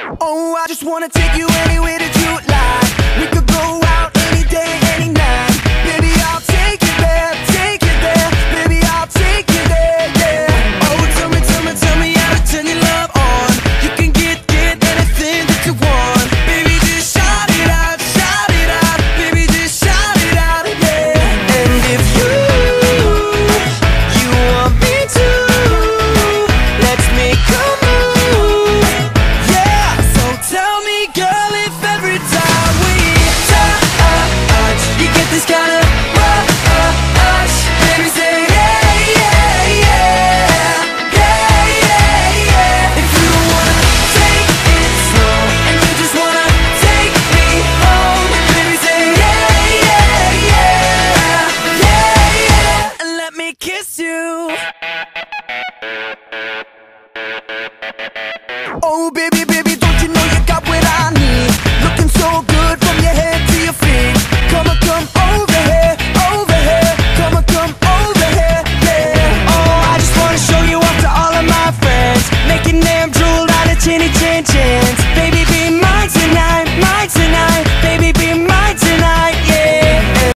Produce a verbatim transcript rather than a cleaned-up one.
Oh, I just wanna take you anywhere that you like. We could go out any day, any night. Baby, I'll take you there, take you there. Baby, I'll take you there, yeah. Oh, tell me, tell me, tell me how to turn your love on. You can get, get anything that you want. Baby, just shout it out, shout it out. Baby, just shout it out, yeah. And if you, you want me to, let's make a move, yeah. So tell me, girl, if every time we touch, you get this kind of rush. Baby, say yeah, yeah, yeah, yeah, yeah, yeah. If you wanna take it slow and you just wanna take me home, baby, say yeah, yeah, yeah, yeah, yeah. And let me kiss you. Oh, baby, baby.